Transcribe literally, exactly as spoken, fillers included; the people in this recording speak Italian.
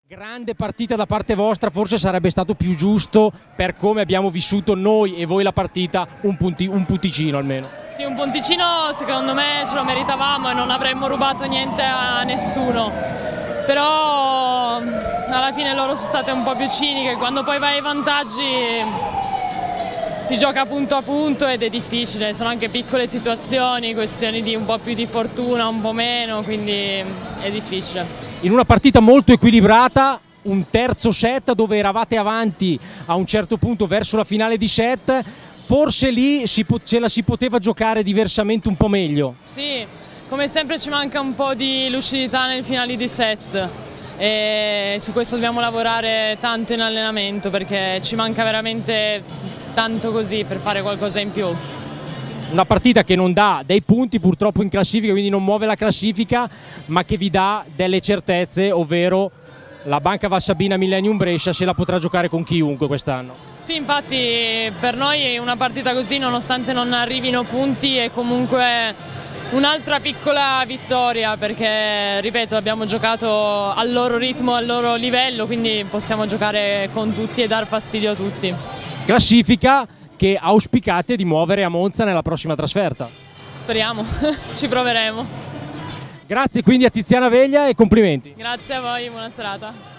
Grande partita da parte vostra, forse sarebbe stato più giusto, per come abbiamo vissuto noi e voi la partita, un, punti, un punticino almeno. Sì, un punticino secondo me ce lo meritavamo e non avremmo rubato niente a nessuno, però alla fine loro sono state un po' più ciniche, quando poi vai ai vantaggi si gioca punto a punto ed è difficile, sono anche piccole situazioni, questioni di un po' più di fortuna, un po' meno, quindi è difficile. In una partita molto equilibrata, un terzo set dove eravate avanti a un certo punto verso la finale di set, forse lì si ce la si poteva giocare diversamente un po' meglio. Sì, come sempre ci manca un po' di lucidità nel finale di set e su questo dobbiamo lavorare tanto in allenamento perché ci manca veramente tanto così per fare qualcosa in più. Una partita che non dà dei punti purtroppo in classifica, quindi non muove la classifica, ma che vi dà delle certezze, ovvero la Banca Valsabina Millennium Brescia se la potrà giocare con chiunque quest'anno. Sì, infatti per noi una partita così, nonostante non arrivino punti, è comunque un'altra piccola vittoria perché, ripeto, abbiamo giocato al loro ritmo, al loro livello, quindi possiamo giocare con tutti e dar fastidio a tutti. Classifica che auspicate di muovere a Monza nella prossima trasferta. Speriamo, ci proveremo. Grazie quindi a Tiziana Veglia e complimenti. Grazie a voi, buona serata.